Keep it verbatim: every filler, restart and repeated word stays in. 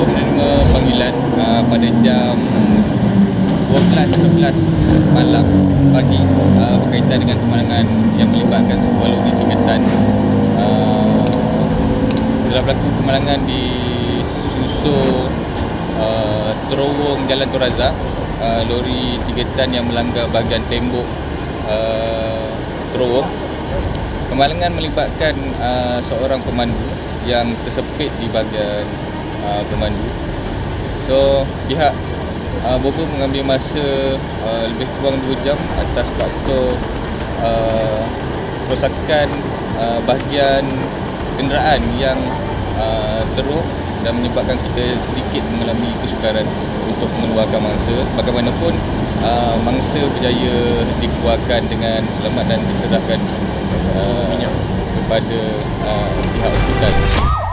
Bobo menerima panggilan uh, pada jam dua belas sebelas malam pagi uh, berkaitan dengan kemalangan yang melibatkan sebuah lori tiga tan. Uh, telah berlaku kemalangan di susur uh, terowong Jalan Tun Razak. Uh, lori tiga tan yang melanggar bahagian tembok uh, terowong. Kemalangan melibatkan uh, seorang pemandu yang tersepit di bahagian uh, pemandu. So pihak uh, Bobo mengambil masa uh, lebih kurang dua jam atas faktor uh, kerosakan uh, bahagian kenderaan yang uh, teruk dan menyebabkan kita sedikit mengalami kesukaran untuk mengeluarkan mangsa. Bagaimanapun uh, mangsa berjaya dikeluarkan dengan selamat dan diserahkan uh, kepada uh, pihak hospital.